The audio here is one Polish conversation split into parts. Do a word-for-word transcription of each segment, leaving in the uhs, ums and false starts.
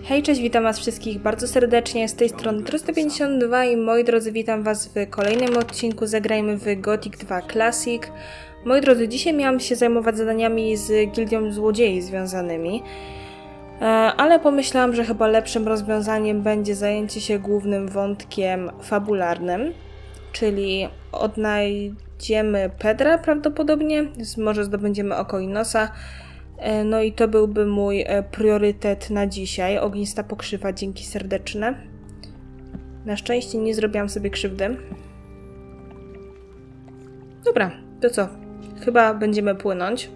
Hej, cześć, witam was wszystkich bardzo serdecznie, z tej strony trzysta pięćdziesiąt dwa i moi drodzy, witam was w kolejnym odcinku Zagrajmy w Gothic dwa Classic. Moi drodzy, dzisiaj miałam się zajmować zadaniami z Gildią Złodziei związanymi, ale pomyślałam, że chyba lepszym rozwiązaniem będzie zajęcie się głównym wątkiem fabularnym, czyli odnajdziemy Pedra prawdopodobnie, może zdobędziemy oko i nosa. No i to byłby mój priorytet na dzisiaj. Ognista pokrzywa, dzięki serdeczne. Na szczęście nie zrobiłam sobie krzywdy. Dobra, to co? Chyba będziemy płynąć.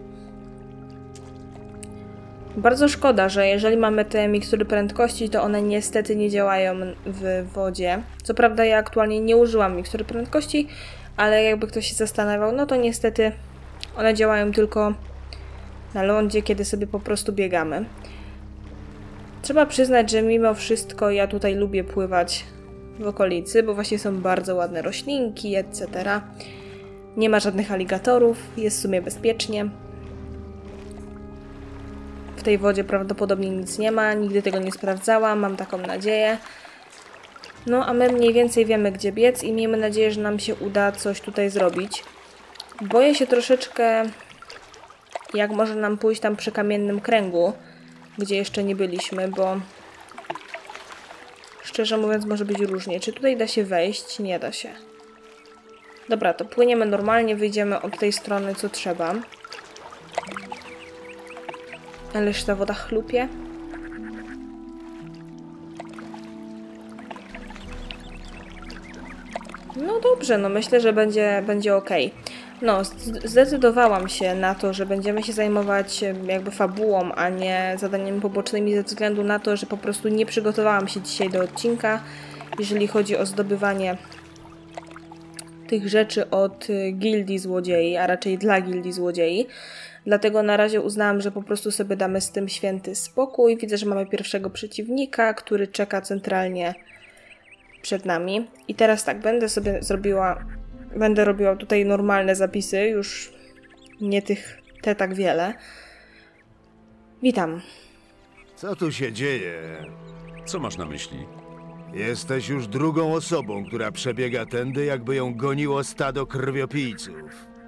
Bardzo szkoda, że jeżeli mamy te mikstury prędkości, to one niestety nie działają w wodzie. Co prawda ja aktualnie nie użyłam mikstury prędkości, ale jakby ktoś się zastanawiał, no to niestety one działają tylko na lądzie, kiedy sobie po prostu biegamy. Trzeba przyznać, że mimo wszystko ja tutaj lubię pływać w okolicy, bo właśnie są bardzo ładne roślinki, et cetera. Nie ma żadnych aligatorów, jest w sumie bezpiecznie. W tej wodzie prawdopodobnie nic nie ma, nigdy tego nie sprawdzałam, mam taką nadzieję. No a my mniej więcej wiemy, gdzie biec i miejmy nadzieję, że nam się uda coś tutaj zrobić. Boję się troszeczkę, jak może nam pójść tam przy kamiennym kręgu, gdzie jeszcze nie byliśmy, bo szczerze mówiąc może być różnie. Czy tutaj da się wejść? Nie da się. Dobra, to płyniemy normalnie, wyjdziemy od tej strony, co trzeba. Ależ ta woda chlupie. No dobrze, no myślę, że będzie, będzie ok. No, zdecydowałam się na to, że będziemy się zajmować jakby fabułą, a nie zadaniami pobocznymi ze względu na to, że po prostu nie przygotowałam się dzisiaj do odcinka, jeżeli chodzi o zdobywanie tych rzeczy od Gildii Złodziei, a raczej dla Gildii Złodziei. Dlatego na razie uznałam, że po prostu sobie damy z tym święty spokój. Widzę, że mamy pierwszego przeciwnika, który czeka centralnie przed nami. I teraz tak, będę sobie zrobiła... Będę robiła tutaj normalne zapisy, już nie tych, te tak wiele. Witam. Co tu się dzieje? Co masz na myśli? Jesteś już drugą osobą, która przebiega tędy, jakby ją goniło stado krwiopijców.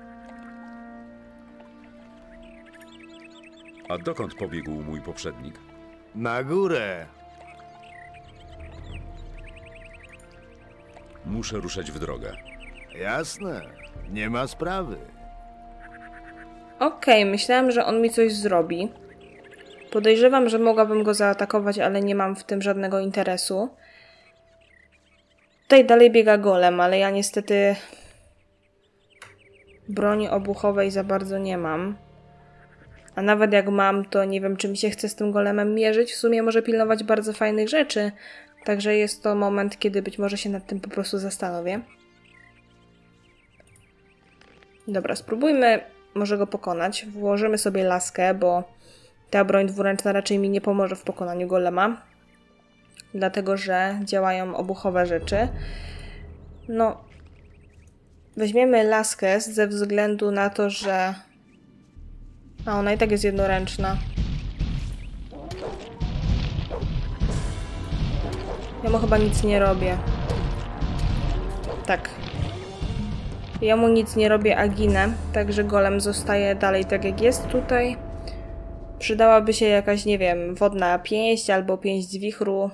A dokąd pobiegł mój poprzednik? Na górę. Muszę ruszać w drogę. Jasne, nie ma sprawy. Okej, okay, myślałam, że on mi coś zrobi. Podejrzewam, że mogłabym go zaatakować, ale nie mam w tym żadnego interesu. Tutaj dalej biega golem, ale ja niestety broni obuchowej za bardzo nie mam. A nawet jak mam, to nie wiem, czy mi się chce z tym golemem mierzyć. W sumie może pilnować bardzo fajnych rzeczy. Także jest to moment, kiedy być może się nad tym po prostu zastanowię. Dobra, spróbujmy może go pokonać. Włożymy sobie laskę, bo ta broń dwuręczna raczej mi nie pomoże w pokonaniu golema. Dlatego, że działają obuchowe rzeczy. No, weźmiemy laskę ze względu na to, że... A ona i tak jest jednoręczna. Ja mu chyba nic nie robię. Tak. Ja mu nic nie robię, a ginę, także golem zostaje dalej tak jak jest tutaj. Przydałaby się jakaś, nie wiem, wodna pięść albo pięść z wichru.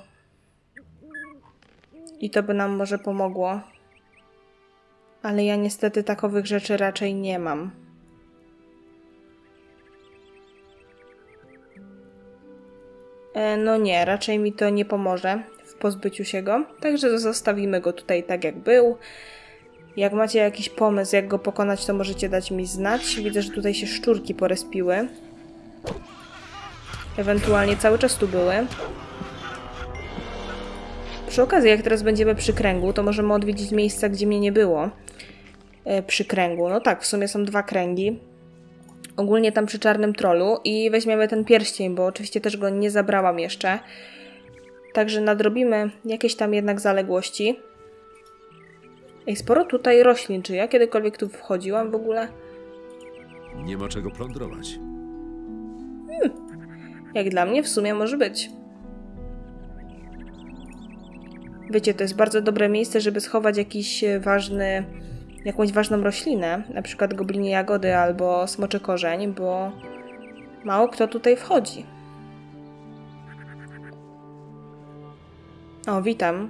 I to by nam może pomogło. Ale ja niestety takowych rzeczy raczej nie mam. E, no nie, raczej mi to nie pomoże w pozbyciu się go. Także zostawimy go tutaj tak jak był. Jak macie jakiś pomysł, jak go pokonać, to możecie dać mi znać. Widzę, że tutaj się szczurki porespiły. Ewentualnie cały czas tu były. Przy okazji, jak teraz będziemy przy kręgu, to możemy odwiedzić miejsca, gdzie mnie nie było. E, przy kręgu. No tak, w sumie są dwa kręgi. Ogólnie tam przy czarnym trollu. I weźmiemy ten pierścień, bo oczywiście też go nie zabrałam jeszcze. Także nadrobimy jakieś tam jednak zaległości. Ej, sporo tutaj roślin. Czy ja kiedykolwiek tu wchodziłam w ogóle? Nie ma czego plądrować. Hmm. Jak dla mnie w sumie może być. Wiecie, to jest bardzo dobre miejsce, żeby schować jakiś ważny, jakąś ważną roślinę, na przykład goblinie jagody albo smoczy korzeń, bo mało kto tutaj wchodzi. O, witam.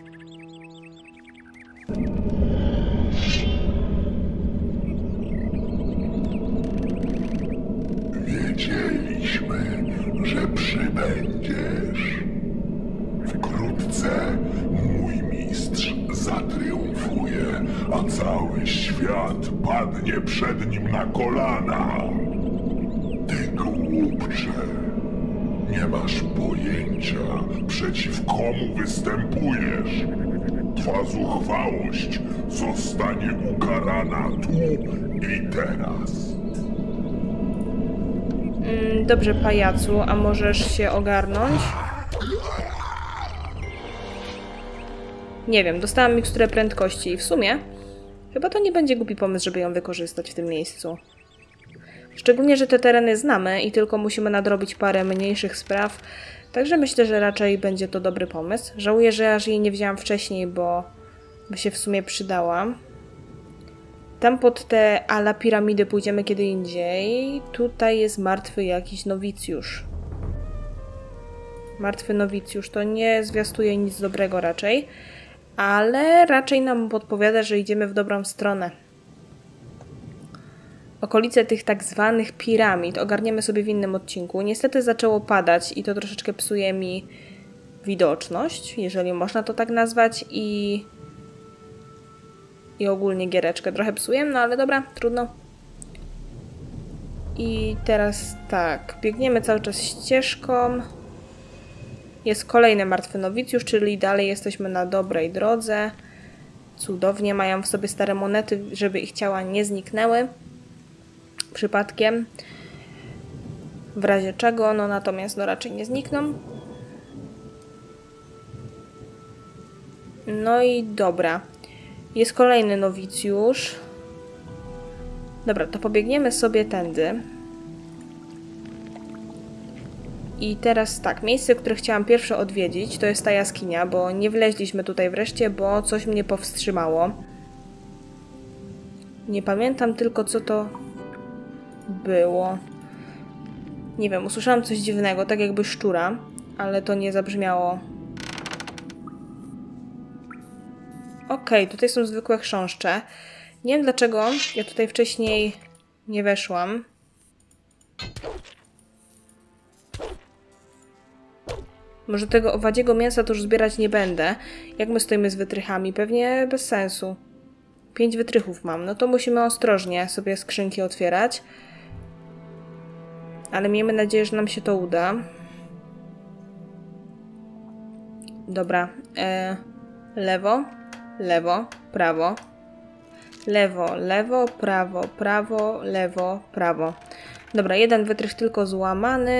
Wiedzieliśmy, że przybędziesz. Wkrótce mój mistrz zatriumfuje, a cały świat padnie przed nim na kolana. Ty głupcze, nie masz pojęcia, przeciw komu występujesz. Twa zuchwałość zostanie ukarana tu i teraz. Dobrze, pajacu, a możesz się ogarnąć? Nie wiem, dostałam miksturę prędkości i w sumie chyba to nie będzie głupi pomysł, żeby ją wykorzystać w tym miejscu. Szczególnie, że te tereny znamy i tylko musimy nadrobić parę mniejszych spraw, także myślę, że raczej będzie to dobry pomysł. Żałuję, że aż jej nie wzięłam wcześniej, bo by się w sumie przydała. Tam pod te ala piramidy pójdziemy kiedy indziej. Tutaj jest martwy jakiś nowicjusz. Martwy nowicjusz to nie zwiastuje nic dobrego raczej, ale raczej nam podpowiada, że idziemy w dobrą stronę. Okolice tych tak zwanych piramid ogarniemy sobie w innym odcinku. Niestety zaczęło padać i to troszeczkę psuje mi widoczność, jeżeli można to tak nazwać, i i ogólnie giereczkę trochę psuję, no ale dobra, trudno. I teraz tak, biegniemy cały czas ścieżką. Jest kolejny martwy nowicjusz, czyli dalej jesteśmy na dobrej drodze. Cudownie, mają w sobie stare monety, żeby ich ciała nie zniknęły przypadkiem. W razie czego, no natomiast no raczej nie znikną. No i dobra. Jest kolejny nowicjusz. Dobra, to pobiegniemy sobie tędy. I teraz tak, miejsce, które chciałam pierwsze odwiedzić, to jest ta jaskinia, bo nie wleźliśmy tutaj wreszcie, bo coś mnie powstrzymało. Nie pamiętam tylko, co to było. Nie wiem, usłyszałam coś dziwnego, tak jakby szczura, ale to nie zabrzmiało. Okej, okay, tutaj są zwykłe chrząszcze. Nie wiem dlaczego ja tutaj wcześniej nie weszłam. Może tego owadziego mięsa to już zbierać nie będę. Jak my stoimy z wytrychami? Pewnie bez sensu. Pięć wytrychów mam. No to musimy ostrożnie sobie skrzynki otwierać. Ale miejmy nadzieję, że nam się to uda. Dobra. E, lewo. Lewo, prawo, lewo, lewo, prawo, prawo, lewo, prawo. Dobra, jeden wytrych tylko złamany.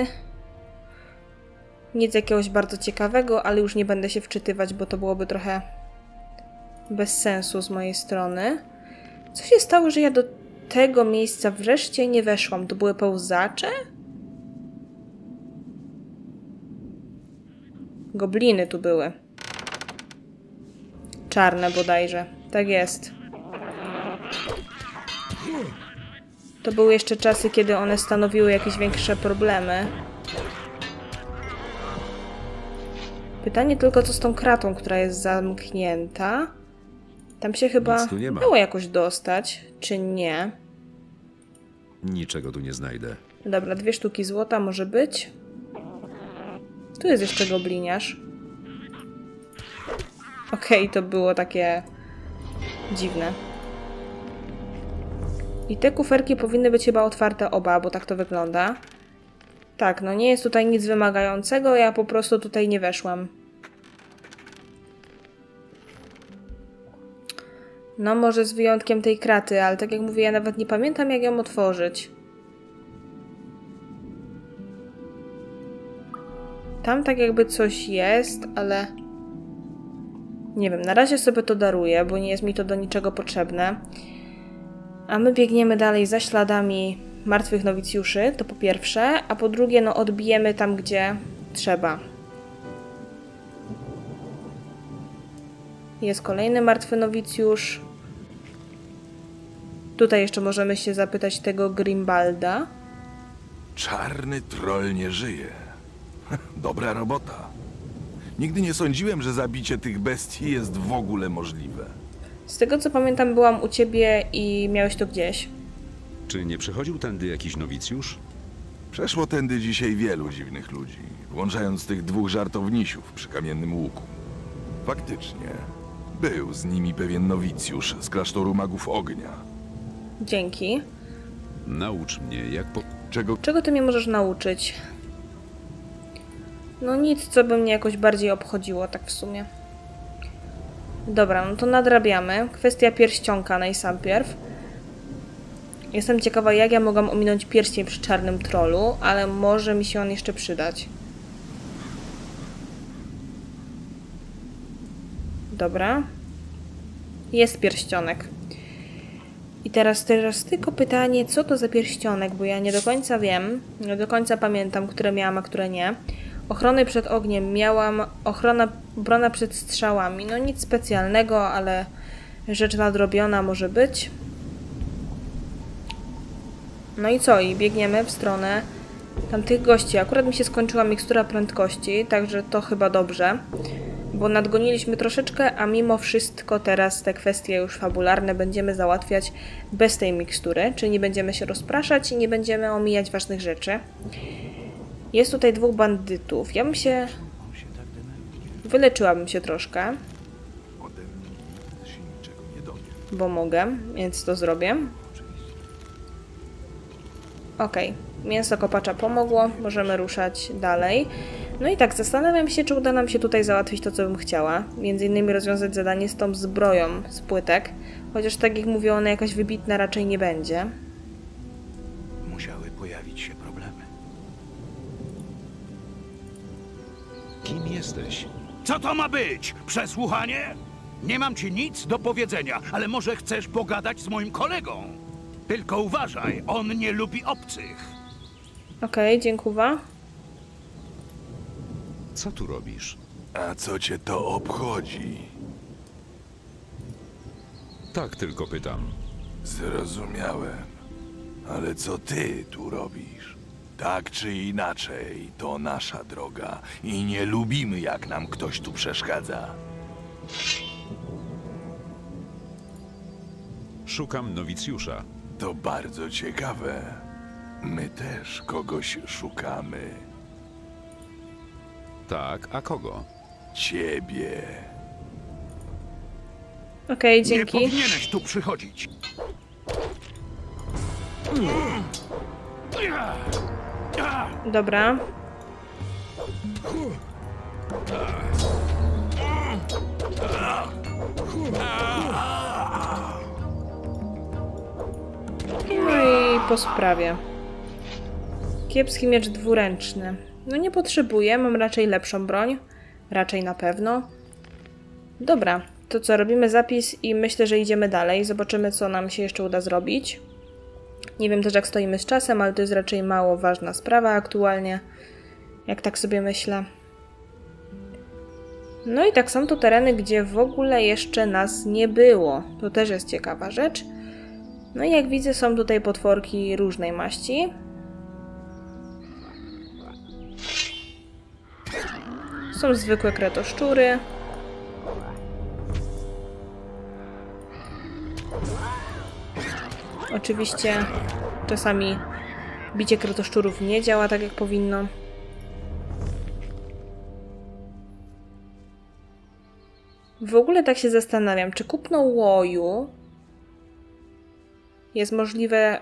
Nic jakiegoś bardzo ciekawego, ale już nie będę się wczytywać, bo to byłoby trochę bez sensu z mojej strony. Co się stało, że ja do tego miejsca wreszcie nie weszłam? To były pełzacze? Gobliny tu były. Czarne bodajże. Tak jest. To były jeszcze czasy, kiedy one stanowiły jakieś większe problemy. Pytanie tylko, co z tą kratą, która jest zamknięta. Tam się chyba dało jakoś dostać, czy nie? Niczego tu nie znajdę. Dobra, dwie sztuki złota może być. Tu jest jeszcze gobliniarz. Okej, okay, to było takie dziwne. I te kuferki powinny być chyba otwarte oba, bo tak to wygląda. Tak, no nie jest tutaj nic wymagającego, ja po prostu tutaj nie weszłam. No może z wyjątkiem tej kraty, ale tak jak mówię, ja nawet nie pamiętam, jak ją otworzyć. Tam tak jakby coś jest, ale... Nie wiem, na razie sobie to daruję, bo nie jest mi to do niczego potrzebne. A my biegniemy dalej za śladami martwych nowicjuszy, to po pierwsze, a po drugie, no odbijemy tam, gdzie trzeba. Jest kolejny martwy nowicjusz. Tutaj jeszcze możemy się zapytać tego Grimbalda. Czarny troll nie żyje. Dobra robota. Nigdy nie sądziłem, że zabicie tych bestii jest w ogóle możliwe. Z tego co pamiętam, byłam u ciebie i miałeś to gdzieś. Czy nie przechodził tędy jakiś nowicjusz? Przeszło tędy dzisiaj wielu dziwnych ludzi, włączając tych dwóch żartownisiów przy kamiennym łuku. Faktycznie, był z nimi pewien nowicjusz z klasztoru magów ognia. Dzięki. Naucz mnie, jak po... Czego Czego ty mnie możesz nauczyć? No nic, co by mnie jakoś bardziej obchodziło, tak w sumie. Dobra, no to nadrabiamy. Kwestia pierścionka najsampierw. Jestem ciekawa, jak ja mogłam ominąć pierścień przy czarnym trollu, ale może mi się on jeszcze przydać. Dobra. Jest pierścionek. I teraz, teraz tylko pytanie, co to za pierścionek, bo ja nie do końca wiem, nie do końca pamiętam, które miałam, a które nie. Ochrony przed ogniem miałam, ochrona, obrona przed strzałami. No nic specjalnego, ale rzecz nadrobiona może być. No i co? I biegniemy w stronę tamtych gości. Akurat mi się skończyła mikstura prędkości, także to chyba dobrze. Bo nadgoniliśmy troszeczkę, a mimo wszystko teraz te kwestie już fabularne będziemy załatwiać bez tej mikstury, czyli nie będziemy się rozpraszać i nie będziemy omijać ważnych rzeczy. Jest tutaj dwóch bandytów. Ja bym się... Wyleczyłabym się troszkę. ode mnie się niczego nie dowie. Bo mogę, więc to zrobię. Okej, mięso kopacza pomogło, możemy ruszać dalej. No i tak, zastanawiam się, czy uda nam się tutaj załatwić to, co bym chciała. Między innymi rozwiązać zadanie z tą zbroją z płytek. Chociaż tak jak mówię, ona jakaś wybitna raczej nie będzie. Musiały pojawić się problemy. Kim jesteś? Co to ma być? Przesłuchanie? Nie mam ci nic do powiedzenia, ale może chcesz pogadać z moim kolegą? Tylko uważaj, on nie lubi obcych. Okej, dziękuję. Co tu robisz? A co cię to obchodzi? Tak tylko pytam. Zrozumiałem. Ale co ty tu robisz? Tak czy inaczej, to nasza droga i nie lubimy, jak nam ktoś tu przeszkadza. Szukam nowicjusza. To bardzo ciekawe. My też kogoś szukamy. Tak, a kogo? Ciebie. Okej, Nie dzięki. powinieneś tu przychodzić. Dobra. No i po sprawie. Kiepski miecz dwuręczny. No nie potrzebuję, mam raczej lepszą broń. Raczej na pewno. Dobra, to co, robimy zapis i myślę, że idziemy dalej. Zobaczymy, co nam się jeszcze uda zrobić. Nie wiem też, jak stoimy z czasem, ale to jest raczej mało ważna sprawa aktualnie. Jak tak sobie myślę. No i tak są to tereny, gdzie w ogóle jeszcze nas nie było. To też jest ciekawa rzecz. No i jak widzę, są tutaj potworki różnej maści. Są zwykłe kretoszczury. Oczywiście czasami bicie kretoszczurów nie działa tak, jak powinno. W ogóle tak się zastanawiam, czy kupno łoju jest możliwe...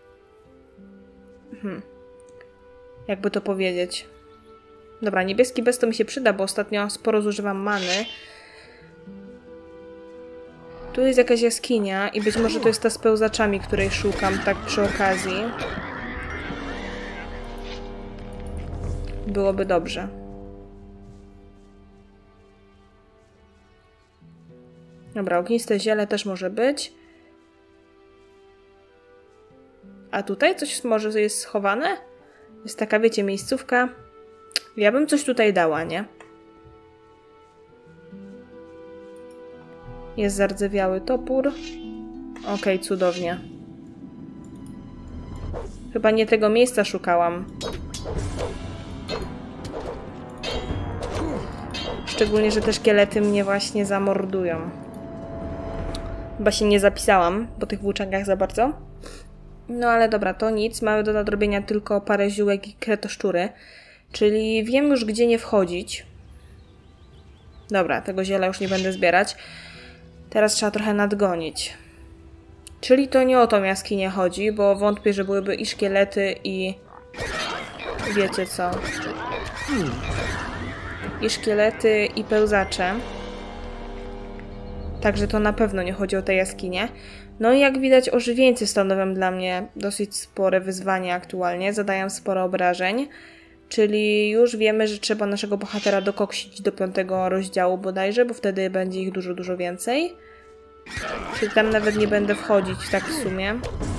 Hmm. Jakby to powiedzieć... Dobra, niebieski bez to mi się przyda, bo ostatnio sporo zużywam many. Tu jest jakaś jaskinia i być może to jest ta z pełzaczami, której szukam, tak przy okazji. Byłoby dobrze. Dobra, ogniste ziele też może być. A tutaj coś może jest schowane? Jest taka, wiecie, miejscówka. Ja bym coś tutaj dała, nie? Jest zardzewiały topór. Okej, cudownie. Chyba nie tego miejsca szukałam. Szczególnie, że te szkielety mnie właśnie zamordują. Chyba się nie zapisałam po tych włóczęgach za bardzo. No ale dobra, to nic. Mamy do nadrobienia tylko parę ziółek i kretoszczury. Czyli wiem już, gdzie nie wchodzić. Dobra, tego ziela już nie będę zbierać. Teraz trzeba trochę nadgonić. Czyli to nie o tą jaskinię chodzi, bo wątpię, że byłyby i szkielety, i... Wiecie co? I szkielety, i pełzacze. Także to na pewno nie chodzi o tę jaskinię. No i jak widać, ożywieńcy stanowią dla mnie dosyć spore wyzwanie aktualnie. Zadają sporo obrażeń. Czyli już wiemy, że trzeba naszego bohatera dokoksić do piątego rozdziału bodajże, bo wtedy będzie ich dużo, dużo więcej. Czyli tam nawet nie będę wchodzić, tak w sumie.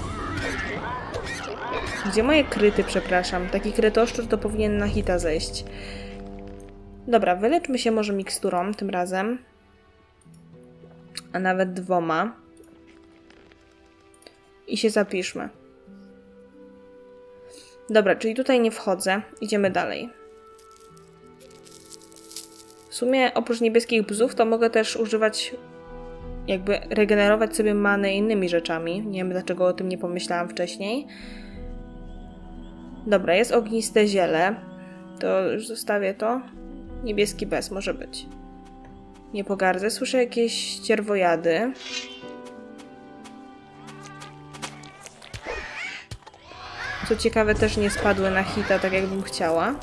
Gdzie moje kryty, przepraszam? Taki kretoszczur to powinien na hita zejść. Dobra, wyleczmy się może miksturą tym razem. A nawet dwoma. I się zapiszmy. Dobra, czyli tutaj nie wchodzę. Idziemy dalej. W sumie oprócz niebieskich bzów to mogę też używać, jakby regenerować sobie manę innymi rzeczami. Nie wiem, dlaczego o tym nie pomyślałam wcześniej. Dobra, jest ogniste ziele. To już zostawię to. Niebieski bez może być. Nie pogardzę. Słyszę jakieś cierwojady. Co ciekawe, też nie spadły na hita, tak jakbym chciała.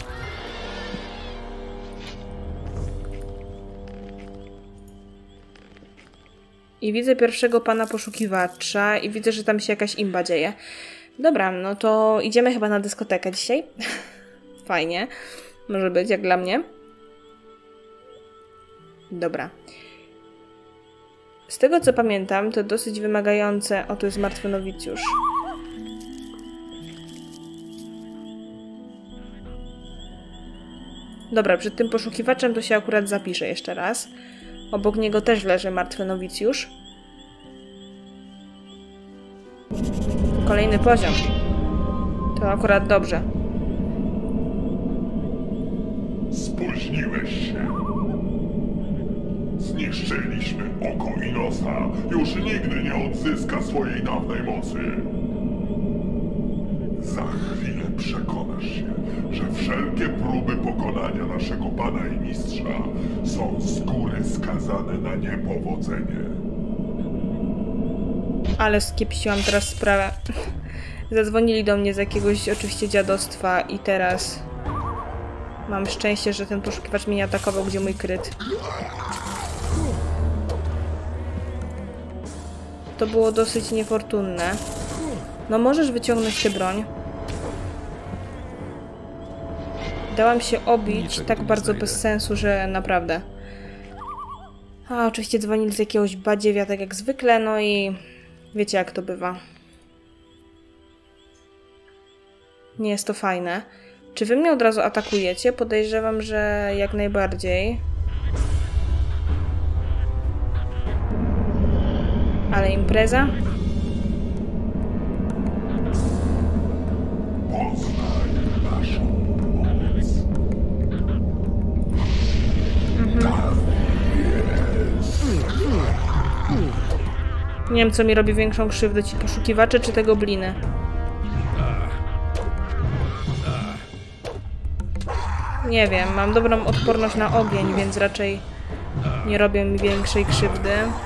I widzę pierwszego pana poszukiwacza i widzę, że tam się jakaś imba dzieje. Dobra, no to idziemy chyba na dyskotekę dzisiaj. Fajnie. Może być, jak dla mnie. Dobra. Z tego, co pamiętam, to dosyć wymagające... O, tu jest martwy nowicjusz. Dobra, przed tym poszukiwaczem to się akurat zapiszę jeszcze raz. Obok niego też leży martwy nowicjusz. Kolejny poziom. To akurat dobrze. Spóźniłeś się. Zniszczyliśmy oko Inosa. Już nigdy nie odzyska swojej dawnej mocy. Za chwilę przekonasz się, że wszelkie próby pokonania naszego pana i mistrza są z góry skazane na niepowodzenie. Ale skiepściłam teraz sprawę. Zadzwonili do mnie z jakiegoś oczywiście dziadostwa i teraz mam szczęście, że ten poszukiwacz mnie nie atakował, gdzie mój kryt. To było dosyć niefortunne. No możesz wyciągnąć tę broń. Dałam się obić tak bardzo bez sensu, że naprawdę. A oczywiście dzwonili z jakiegoś badziewia, tak jak zwykle, no i wiecie, jak to bywa. Nie jest to fajne. Czy wy mnie od razu atakujecie? Podejrzewam, że jak najbardziej. Ale impreza? Poznaj naszą moc. Mhm. Nie wiem, co mi robi większą krzywdę, ci poszukiwacze, czy te gobliny. Nie wiem, mam dobrą odporność na ogień, więc raczej nie robię mi większej krzywdy.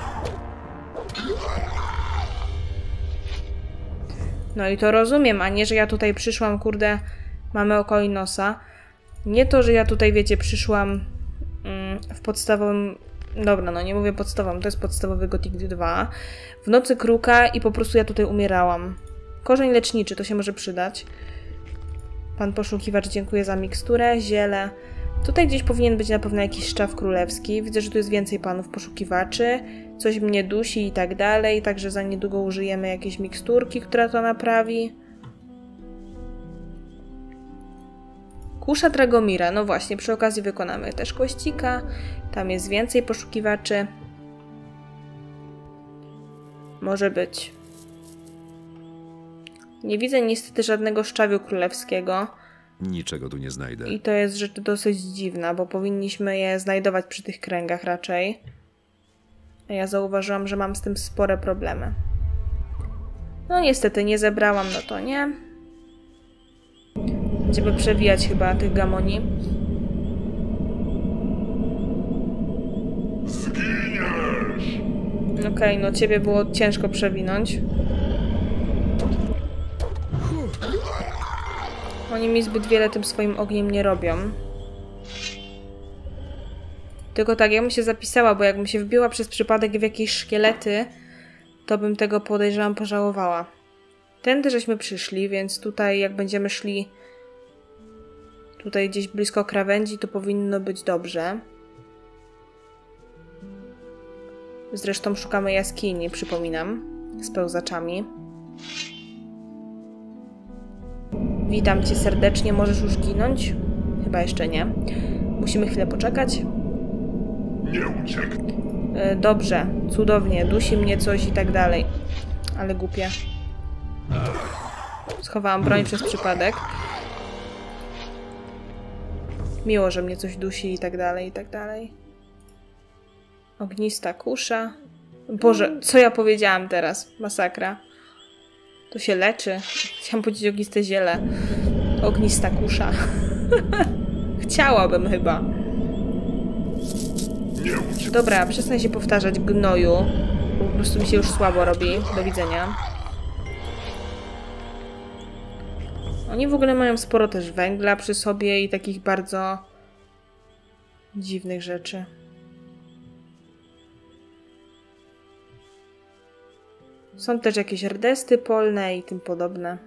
No i to rozumiem, a nie, że ja tutaj przyszłam, kurde, mamy oko i nosa. Nie to, że ja tutaj, wiecie, przyszłam mm, w podstawowym... Dobra, no nie mówię podstawowym, to jest podstawowy Gothic dwa. W nocy kruka i po prostu ja tutaj umierałam. Korzeń leczniczy, to się może przydać. Pan poszukiwacz, dziękuję za miksturę, ziele. Tutaj gdzieś powinien być na pewno jakiś szczaw królewski. Widzę, że tu jest więcej panów poszukiwaczy. Coś mnie dusi i tak dalej, także za niedługo użyjemy jakiejś miksturki, która to naprawi. Kusza Dragomira, no właśnie, przy okazji wykonamy też kościka. Tam jest więcej poszukiwaczy. Może być. Nie widzę niestety żadnego szczawiu królewskiego. Niczego tu nie znajdę. I to jest rzecz dosyć dziwna, bo powinniśmy je znajdować przy tych kręgach raczej. A ja zauważyłam, że mam z tym spore problemy. No niestety nie zebrałam, no to nie. Będziemy przewijać chyba tych gamoni. Zginiesz! Okej, okay, no ciebie było ciężko przewinąć. Oni mi zbyt wiele tym swoim ogniem nie robią. Tylko tak, ja bym się zapisała, bo jakbym się wbiła przez przypadek w jakieś szkielety, to bym tego, podejrzewam, pożałowała. Tędy żeśmy przyszli, więc tutaj jak będziemy szli tutaj gdzieś blisko krawędzi, to powinno być dobrze. Zresztą szukamy jaskini, przypominam, z pełzaczami. Witam cię serdecznie, możesz już ginąć? Chyba jeszcze nie. Musimy chwilę poczekać. Nie ucieknę. Yy, dobrze, cudownie, dusi mnie coś i tak dalej. Ale głupie. Schowałam broń przez przypadek. Miło, że mnie coś dusi i tak dalej, i tak dalej. Ognista kusza. Boże, co ja powiedziałam teraz? Masakra. To się leczy. Chciałam powiedzieć ogniste ziele. Ognista kusza. Chciałabym chyba. Dobra, przestań się powtarzać, gnoju. Po prostu mi się już słabo robi. Do widzenia. Oni w ogóle mają sporo też węgla przy sobie i takich bardzo dziwnych rzeczy. Są też jakieś rdesty polne i tym podobne.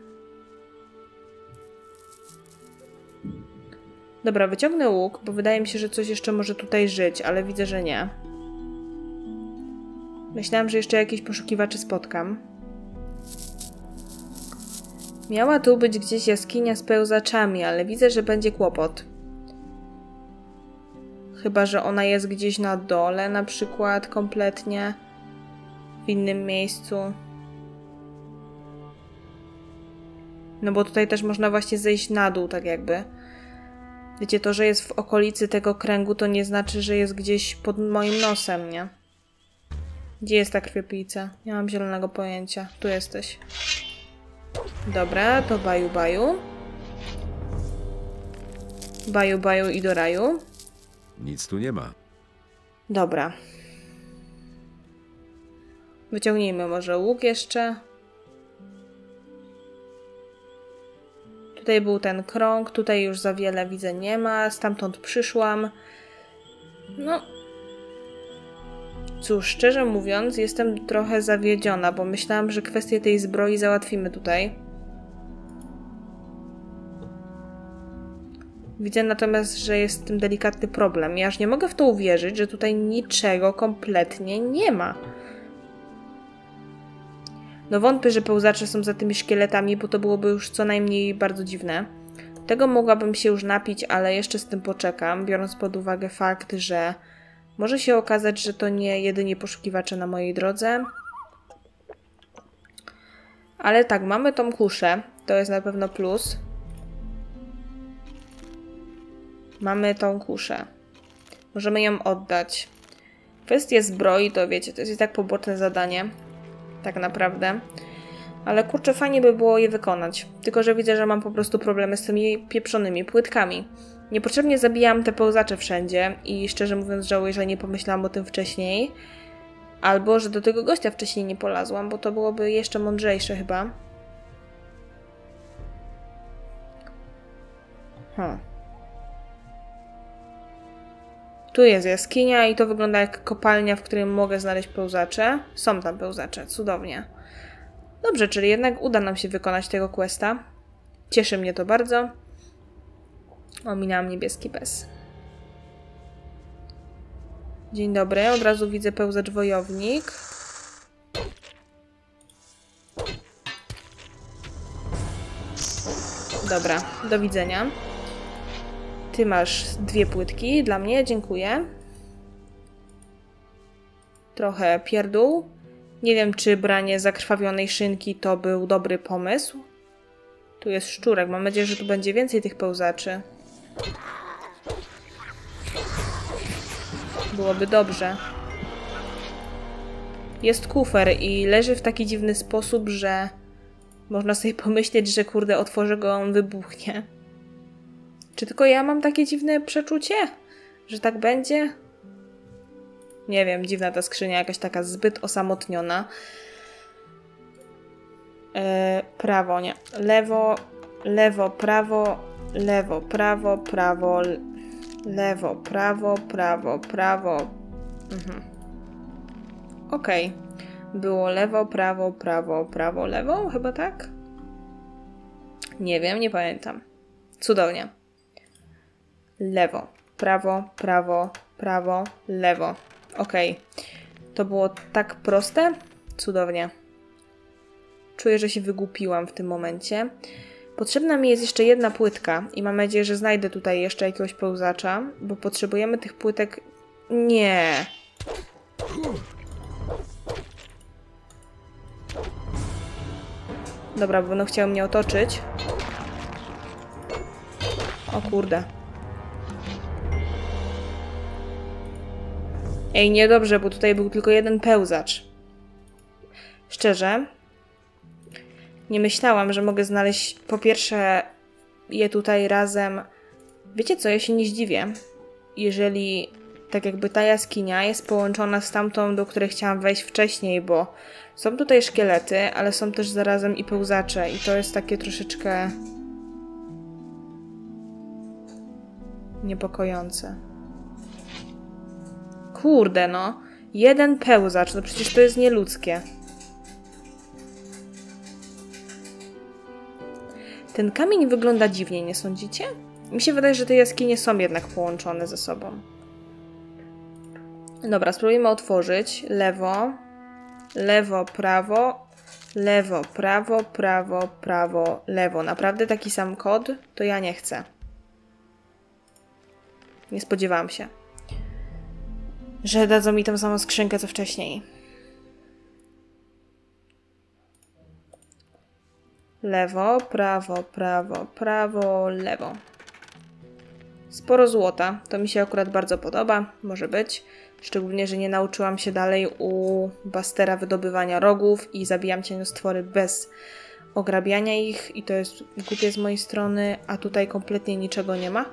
Dobra, wyciągnę łuk, bo wydaje mi się, że coś jeszcze może tutaj żyć, ale widzę, że nie. Myślałam, że jeszcze jakieś poszukiwaczy spotkam. Miała tu być gdzieś jaskinia z pełzaczami, ale widzę, że będzie kłopot. Chyba że ona jest gdzieś na dole, na przykład kompletnie. W innym miejscu. No bo tutaj też można właśnie zejść na dół, tak jakby. Wiecie, to, że jest w okolicy tego kręgu, to nie znaczy, że jest gdzieś pod moim nosem, nie? Gdzie jest ta krwiopijca? Nie mam zielonego pojęcia. Tu jesteś. Dobra, to baju, baju. Baju, baju i do raju. Nic tu nie ma. Dobra. Wyciągnijmy może łuk jeszcze. Tutaj był ten krąg, tutaj już za wiele widzę nie ma. Stamtąd przyszłam. No. Cóż, szczerze mówiąc, jestem trochę zawiedziona, bo myślałam, że kwestię tej zbroi załatwimy tutaj. Widzę natomiast, że jest z tym delikatny problem. Ja aż nie mogę w to uwierzyć, że tutaj niczego kompletnie nie ma. No wątpię, że pełzacze są za tymi szkieletami, bo to byłoby już co najmniej bardzo dziwne. Tego mogłabym się już napić, ale jeszcze z tym poczekam, biorąc pod uwagę fakt, że może się okazać, że to nie jedynie poszukiwacze na mojej drodze. Ale tak, mamy tą kuszę, to jest na pewno plus. Mamy tą kuszę. Możemy ją oddać. Kwestia zbroi to wiecie, to jest i tak poboczne zadanie. Tak naprawdę. Ale kurczę, fajnie by było je wykonać. Tylko że widzę, że mam po prostu problemy z tymi pieprzonymi płytkami. Niepotrzebnie zabijałam te pełzacze wszędzie i szczerze mówiąc żałuję, że nie pomyślałam o tym wcześniej. Albo, że do tego gościa wcześniej nie polazłam, bo to byłoby jeszcze mądrzejsze chyba. Hmm. Tu jest jaskinia i to wygląda jak kopalnia, w której mogę znaleźć pełzacze. Są tam pełzacze, cudownie. Dobrze, czyli jednak uda nam się wykonać tego questa. Cieszy mnie to bardzo. Ominęłam niebieski pes. Dzień dobry, od razu widzę pełzacz wojownik. Dobra, do widzenia. Ty masz dwie płytki dla mnie, dziękuję. Trochę pierdół Nie wiem, czy branie zakrwawionej szynki to był dobry pomysł. Tu jest szczurek. Mam nadzieję, że tu będzie więcej tych pełzaczy. Byłoby dobrze. Jest kufer i leży w taki dziwny sposób, że można sobie pomyśleć, że kurde, otworzę go, on wybuchnie. Czy tylko ja mam takie dziwne przeczucie, że tak będzie? Nie wiem, dziwna ta skrzynia, jakaś taka zbyt osamotniona. Yy, prawo, nie. Lewo, lewo, prawo, lewo, prawo, prawo, lewo, prawo, prawo, prawo. Mhm. Okej. Okay. Było lewo, prawo, prawo, prawo, lewo? Chyba tak? Nie wiem, nie pamiętam. Cudownie. Lewo, prawo, prawo, prawo, lewo. Okej. Okay. To było tak proste? Cudownie. Czuję, że się wygłupiłam w tym momencie. Potrzebna mi jest jeszcze jedna płytka i mam nadzieję, że znajdę tutaj jeszcze jakiegoś pełzacza, bo potrzebujemy tych płytek... Nie. Dobra, bo będą chciały mnie otoczyć. O kurde. Ej, niedobrze, bo tutaj był tylko jeden pełzacz. Szczerze, nie myślałam, że mogę znaleźć po pierwsze je tutaj razem. Wiecie co, ja się nie zdziwię, jeżeli tak jakby ta jaskinia jest połączona z tamtą, do której chciałam wejść wcześniej, bo są tutaj szkielety, ale są też zarazem i pełzacze i to jest takie troszeczkę niepokojące. Kurde no, jeden pełzacz, no przecież to jest nieludzkie. Ten kamień wygląda dziwnie, nie sądzicie? Mi się wydaje, że te jaskinie są jednak połączone ze sobą. Dobra, spróbujmy otworzyć. Lewo, lewo, prawo, lewo, prawo, prawo, prawo, lewo. Naprawdę taki sam kod? To ja nie chcę. Nie spodziewałam się, że dadzą mi tą samą skrzynkę co wcześniej. Lewo, prawo, prawo, prawo, lewo. Sporo złota. To mi się akurat bardzo podoba. Może być. Szczególnie, że nie nauczyłam się dalej u Bastera wydobywania rogów i zabijam cieniostwory bez ograbiania ich. I to jest głupie z mojej strony. A tutaj kompletnie niczego nie ma.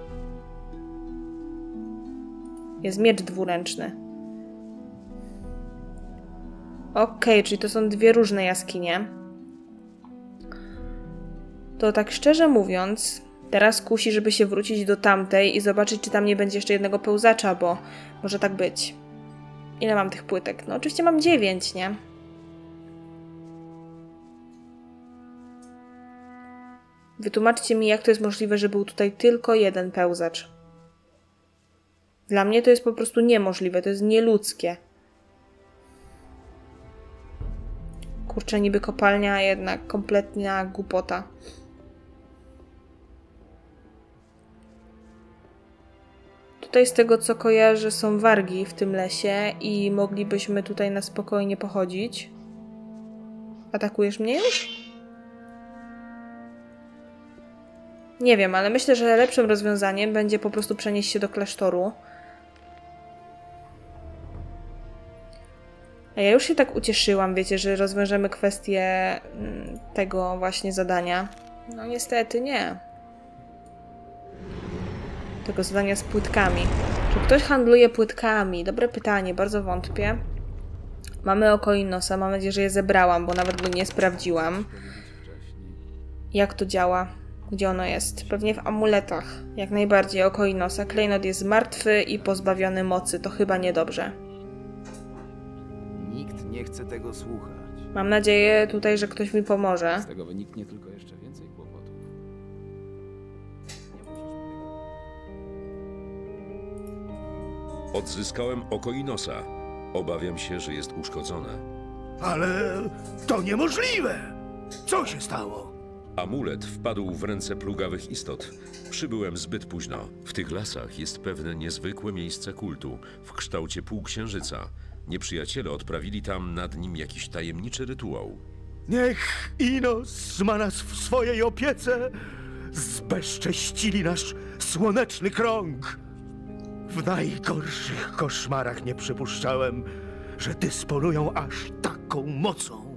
Jest miecz dwuręczny. Okej, czyli to są dwie różne jaskinie. To tak szczerze mówiąc, teraz kusi, żeby się wrócić do tamtej i zobaczyć, czy tam nie będzie jeszcze jednego pełzacza, bo może tak być. Ile mam tych płytek? No oczywiście mam dziewięć, nie? Wytłumaczcie mi, jak to jest możliwe, że był tutaj tylko jeden pełzacz. Dla mnie to jest po prostu niemożliwe, to jest nieludzkie. Kurczę, niby kopalnia, a jednak kompletna głupota. Tutaj z tego, co kojarzę, są wargi w tym lesie i moglibyśmy tutaj na spokojnie pochodzić. Atakujesz mnie już? Nie wiem, ale myślę, że lepszym rozwiązaniem będzie po prostu przenieść się do klasztoru. A ja już się tak ucieszyłam, wiecie, że rozwiążemy kwestię tego właśnie zadania. No niestety nie. Tego zadania z płytkami. Czy ktoś handluje płytkami? Dobre pytanie, bardzo wątpię. Mamy oko Innosa, mam nadzieję, że je zebrałam, bo nawet go nie sprawdziłam. Jak to działa? Gdzie ono jest? Pewnie w amuletach. Jak najbardziej oko Innosa. Klejnot jest martwy i pozbawiony mocy. To chyba niedobrze. Nikt nie chce tego słuchać. Mam nadzieję tutaj, że ktoś mi pomoże. Z tego wyniknie tylko jeszcze więcej kłopotów. Odzyskałem oko Inosa. Obawiam się, że jest uszkodzone. Ale to niemożliwe! Co się stało? Amulet wpadł w ręce plugawych istot. Przybyłem zbyt późno. W tych lasach jest pewne niezwykłe miejsce kultu w kształcie półksiężyca. Nieprzyjaciele odprawili tam nad nim jakiś tajemniczy rytuał. Niech Inos ma nas w swojej opiece. Zbezcześcili nasz słoneczny krąg. W najgorszych koszmarach nie przypuszczałem, że dysponują aż taką mocą.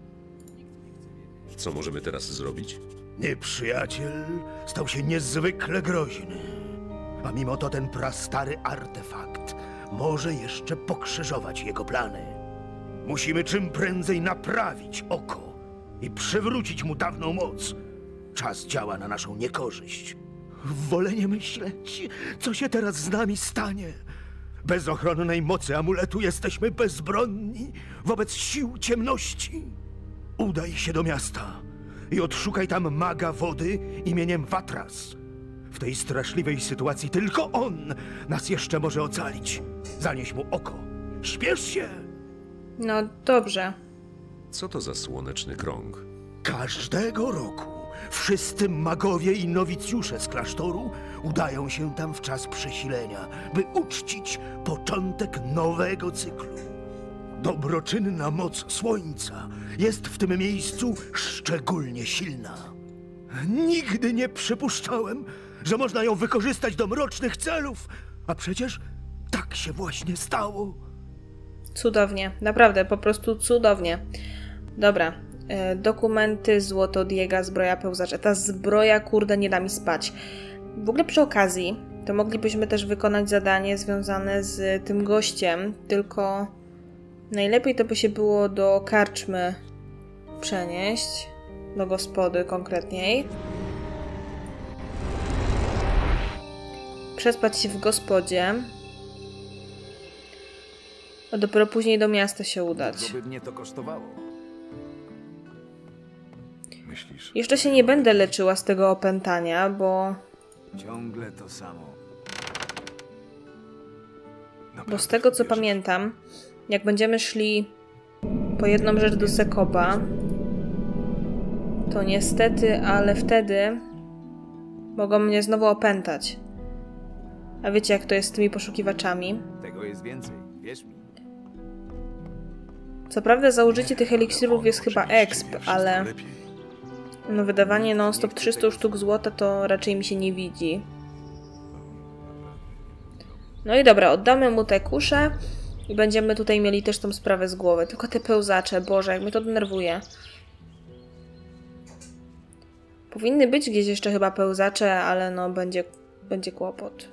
Co możemy teraz zrobić? Nieprzyjaciel stał się niezwykle groźny. A mimo to ten prastary artefakt może jeszcze pokrzyżować jego plany. Musimy czym prędzej naprawić oko i przywrócić mu dawną moc. Czas działa na naszą niekorzyść. Wolę nie myśleć, co się teraz z nami stanie. Bez ochronnej mocy amuletu jesteśmy bezbronni wobec sił ciemności. Udaj się do miasta i odszukaj tam maga wody imieniem Watras. W tej straszliwej sytuacji tylko on nas jeszcze może ocalić. Zanieś mu oko. Śpiesz się! No dobrze. Co to za słoneczny krąg? Każdego roku wszyscy magowie i nowicjusze z klasztoru udają się tam w czas przesilenia, by uczcić początek nowego cyklu. Dobroczynna moc słońca jest w tym miejscu szczególnie silna. Nigdy nie przypuszczałem, że można ją wykorzystać do mrocznych celów, a przecież tak się właśnie stało. Cudownie, naprawdę, po prostu cudownie. Dobra, e, dokumenty, złoto, Diega, zbroja, pełzacza. Ta zbroja, kurde, nie da mi spać. W ogóle przy okazji, to moglibyśmy też wykonać zadanie związane z tym gościem, tylko najlepiej to by się było do karczmy przenieść, do gospody konkretniej. Przespać się w gospodzie, a dopiero później do miasta się udać. Co by mnie to kosztowało? Myślisz? Jeszcze się nie będę leczyła z tego opętania, bo, Ciągle to samo. bo z tego co pamiętam, jak będziemy szli po jedną rzecz do Sekoba, to niestety, ale wtedy mogą mnie znowu opętać. A wiecie jak to jest z tymi poszukiwaczami? Tego jest więcej, wierz mi. Co prawda za użycie tych eliksirów jest chyba exp, ale no wydawanie non-stop trzysta sztuk złota to raczej mi się nie widzi. No i dobra, oddamy mu te kusze i będziemy tutaj mieli też tą sprawę z głowy. Tylko te pełzacze, Boże, jak mnie to denerwuje. Powinny być gdzieś jeszcze chyba pełzacze, ale no będzie, będzie kłopot.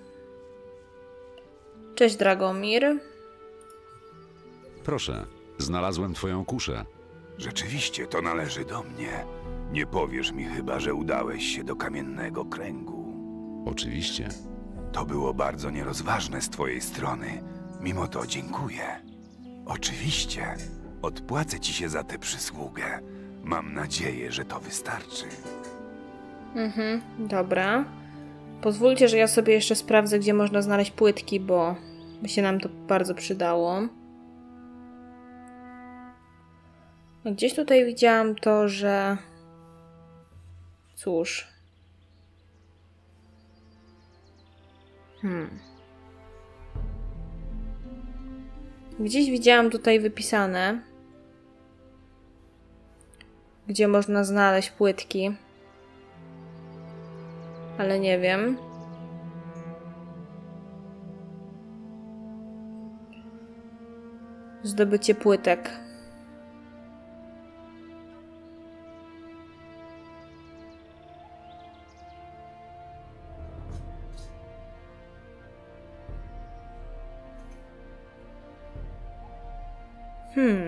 Cześć Dragomir. Proszę, znalazłem twoją kuszę. Rzeczywiście to należy do mnie. Nie powiesz mi chyba, że udałeś się do Kamiennego Kręgu. Oczywiście. To było bardzo nierozważne z twojej strony. Mimo to dziękuję. Oczywiście. Odpłacę ci się za tę przysługę. Mam nadzieję, że to wystarczy. Mhm, dobra. Pozwólcie, że ja sobie jeszcze sprawdzę, gdzie można znaleźć płytki, bo by się nam to bardzo przydało. Gdzieś tutaj widziałam to, że... Cóż... Hmm... Gdzieś widziałam tutaj wypisane, gdzie można znaleźć płytki. Ale nie wiem. Zdobycie płytek. Hmm.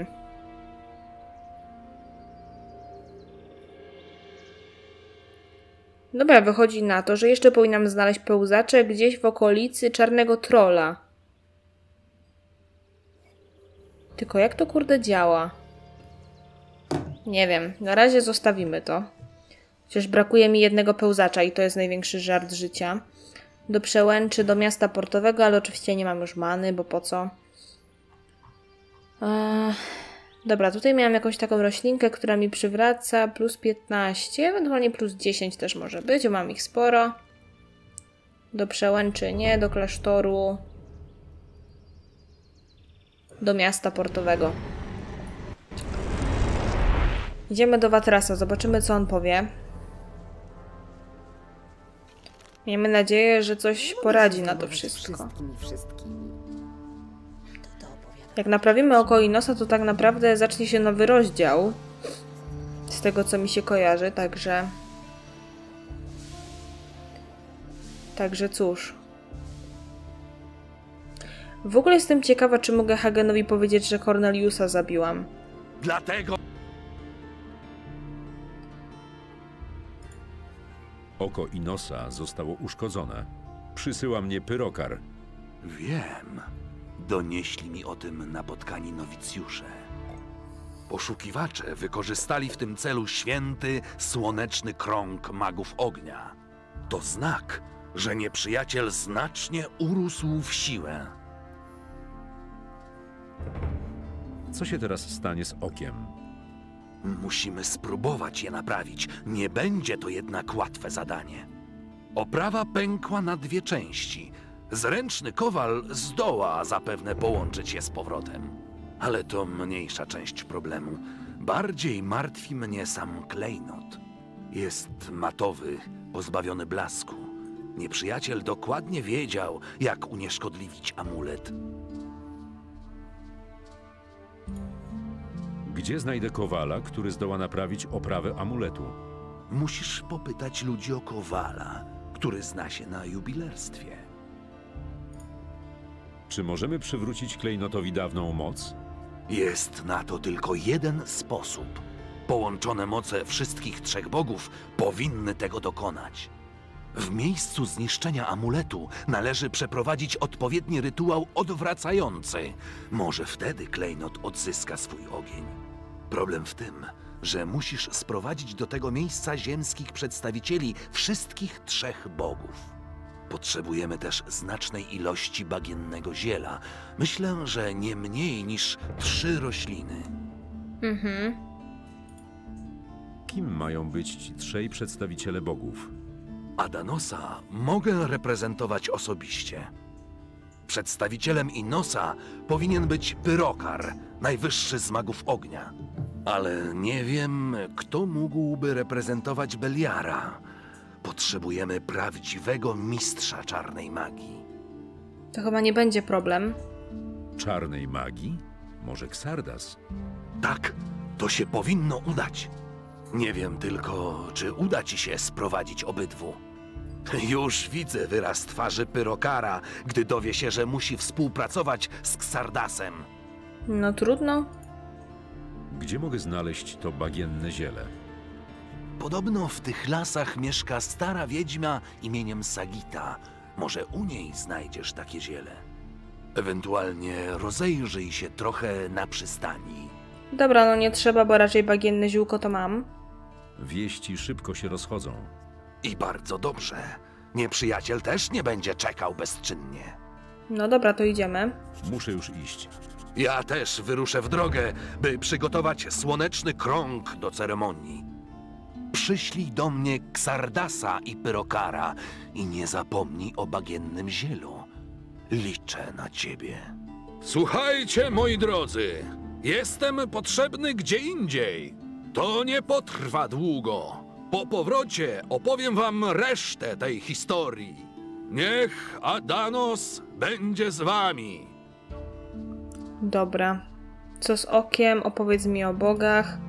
Dobra, wychodzi na to, że jeszcze powinnam znaleźć pełzacze gdzieś w okolicy Czarnego Trolla. Tylko jak to kurde działa? Nie wiem, na razie zostawimy to. Chociaż brakuje mi jednego pełzacza i to jest największy żart życia. Do przełęczy, do miasta portowego, ale oczywiście nie mam już many, bo po co? Eee, dobra, tutaj miałam jakąś taką roślinkę, która mi przywraca plus piętnaście, ewentualnie plus dziesięć też może być, bo mam ich sporo. Do przełęczy nie, do klasztoru. do miasta portowego. Idziemy do Watrasa, zobaczymy co on powie. Miejmy nadzieję, że coś poradzi na to wszystko. Jak naprawimy oko i nosa, to tak naprawdę zacznie się nowy rozdział. Z tego co mi się kojarzy, także... Także cóż. W ogóle jestem ciekawa, czy mogę Hagenowi powiedzieć, że Corneliusa zabiłam. Dlatego... Oko Inosa zostało uszkodzone. Przysyła mnie Pyrokar. Wiem. Donieśli mi o tym napotkani nowicjusze. Poszukiwacze wykorzystali w tym celu święty, słoneczny krąg magów ognia. To znak, że nieprzyjaciel znacznie urósł w siłę. Co się teraz stanie z okiem? Musimy spróbować je naprawić. Nie będzie to jednak łatwe zadanie. Oprawa pękła na dwie części. Zręczny kowal zdoła zapewne połączyć je z powrotem. Ale to mniejsza część problemu. Bardziej martwi mnie sam klejnot. Jest matowy, pozbawiony blasku. Nieprzyjaciel dokładnie wiedział, jak unieszkodliwić amulet. Gdzie znajdę kowala, który zdoła naprawić oprawę amuletu? Musisz popytać ludzi o kowala, który zna się na jubilerstwie. Czy możemy przywrócić klejnotowi dawną moc? Jest na to tylko jeden sposób. Połączone moce wszystkich trzech bogów powinny tego dokonać. W miejscu zniszczenia amuletu należy przeprowadzić odpowiedni rytuał odwracający. Może wtedy klejnot odzyska swój ogień. Problem w tym, że musisz sprowadzić do tego miejsca ziemskich przedstawicieli wszystkich trzech bogów. Potrzebujemy też znacznej ilości bagiennego ziela. Myślę, że nie mniej niż trzy rośliny. Mhm. Kim mają być ci trzej przedstawiciele bogów? Adanosa mogę reprezentować osobiście. Przedstawicielem Inosa powinien być Pyrokar, najwyższy z magów ognia. Ale nie wiem, kto mógłby reprezentować Beliara. Potrzebujemy prawdziwego mistrza czarnej magii. To chyba nie będzie problem. Czarnej magii? Może Xardas? Tak, to się powinno udać. Nie wiem tylko, czy uda ci się sprowadzić obydwu. Już widzę wyraz twarzy Pyrokara, gdy dowie się, że musi współpracować z Xardasem. No trudno. Gdzie mogę znaleźć to bagienne ziele? Podobno w tych lasach mieszka stara wiedźma imieniem Sagita. Może u niej znajdziesz takie ziele. Ewentualnie rozejrzyj się trochę na przystani. Dobra, no nie trzeba, bo raczej bagienne ziółko to mam. Wieści szybko się rozchodzą. I bardzo dobrze. Nieprzyjaciel też nie będzie czekał bezczynnie. No dobra, to idziemy. Muszę już iść. Ja też wyruszę w drogę, by przygotować słoneczny krąg do ceremonii. Przyślij do mnie Xardasa i Pyrokara i nie zapomnij o bagiennym zielu. Liczę na ciebie. Słuchajcie, moi drodzy, jestem potrzebny gdzie indziej. To nie potrwa długo. Po powrocie opowiem wam resztę tej historii. Niech Adanos będzie z wami. Dobra. Co z okiem? Opowiedz mi o bogach.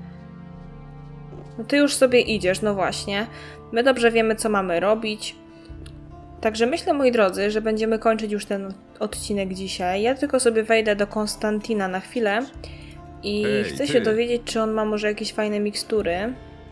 No ty już sobie idziesz, no właśnie. My dobrze wiemy, co mamy robić. Także myślę, moi drodzy, że będziemy kończyć już ten odcinek dzisiaj. Ja tylko sobie wejdę do Konstantina na chwilę i Ej, chcę ty. się dowiedzieć, czy on ma może jakieś fajne mikstury.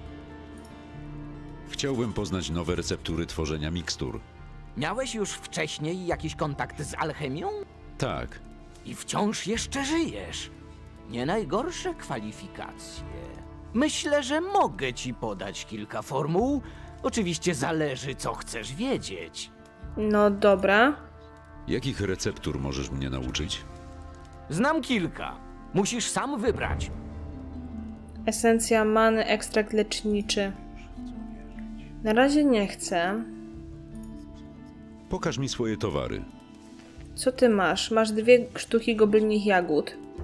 Chciałbym poznać nowe receptury tworzenia mikstur. Miałeś już wcześniej jakiś kontakt z alchemią? Tak, I wciąż jeszcze żyjesz. Nie najgorsze kwalifikacje. Myślę, że mogę ci podać kilka formuł. Oczywiście zależy, co chcesz wiedzieć. No dobra. jakich receptur możesz mnie nauczyć? Znam kilka. Musisz sam wybrać. Esencja many, ekstrakt leczniczy. Na razie nie chcę. Pokaż mi swoje towary. Co ty masz? Masz dwie sztuki goblinich jagód.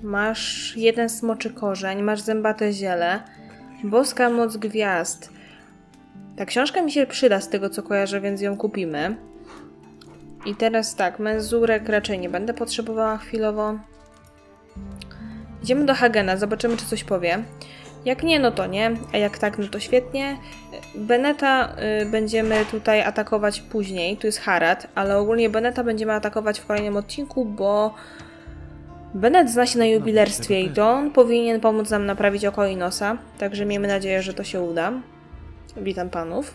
masz jeden smoczy korzeń, masz zębate ziele, boska moc gwiazd. Ta książka mi się przyda z tego, co kojarzę, więc ją kupimy. I teraz tak, menzurek raczej nie będę potrzebowała chwilowo. Idziemy do Hagena, zobaczymy, czy coś powie. Jak nie, no to nie, a jak tak, no to świetnie. Beneta y, będziemy tutaj atakować później, tu jest Harad, ale ogólnie Beneta będziemy atakować w kolejnym odcinku, bo Bennett zna się na jubilerstwie i to on powinien pomóc nam naprawić oko Inosa, także miejmy nadzieję, że to się uda. Witam panów.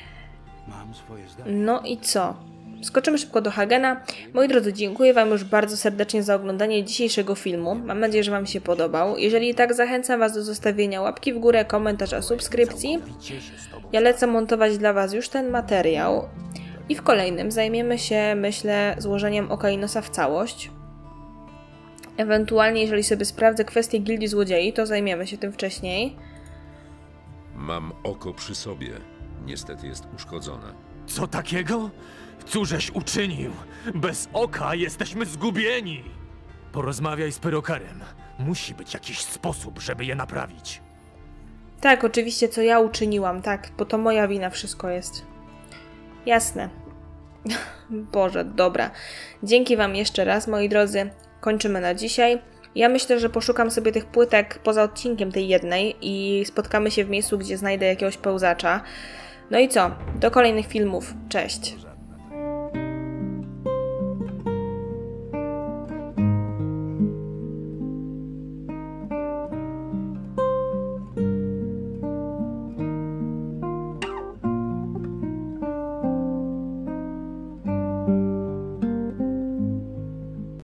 No i co? Skoczymy szybko do Hagena. Moi drodzy, dziękuję wam już bardzo serdecznie za oglądanie dzisiejszego filmu. Mam nadzieję, że wam się podobał. Jeżeli tak, zachęcam was do zostawienia łapki w górę, komentarza, subskrypcji. Ja lecę montować dla was już ten materiał. I w kolejnym zajmiemy się, myślę, złożeniem oka Inosa w całość. Ewentualnie, jeżeli sobie sprawdzę kwestię Gildii Złodziei, to zajmiemy się tym wcześniej. Mam oko przy sobie. Niestety jest uszkodzone. Co takiego? Cóżeś uczynił? Bez oka jesteśmy zgubieni! Porozmawiaj z Pyrokarem. Musi być jakiś sposób, żeby je naprawić. Tak, oczywiście, co ja uczyniłam, tak, bo to moja wina wszystko jest. Jasne. Boże, dobra. Dzięki wam jeszcze raz, moi drodzy. Kończymy na dzisiaj. Ja myślę, że poszukam sobie tych płytek poza odcinkiem tej jednej i spotkamy się w miejscu, gdzie znajdę jakiegoś pełzacza. No i co? Do kolejnych filmów. Cześć!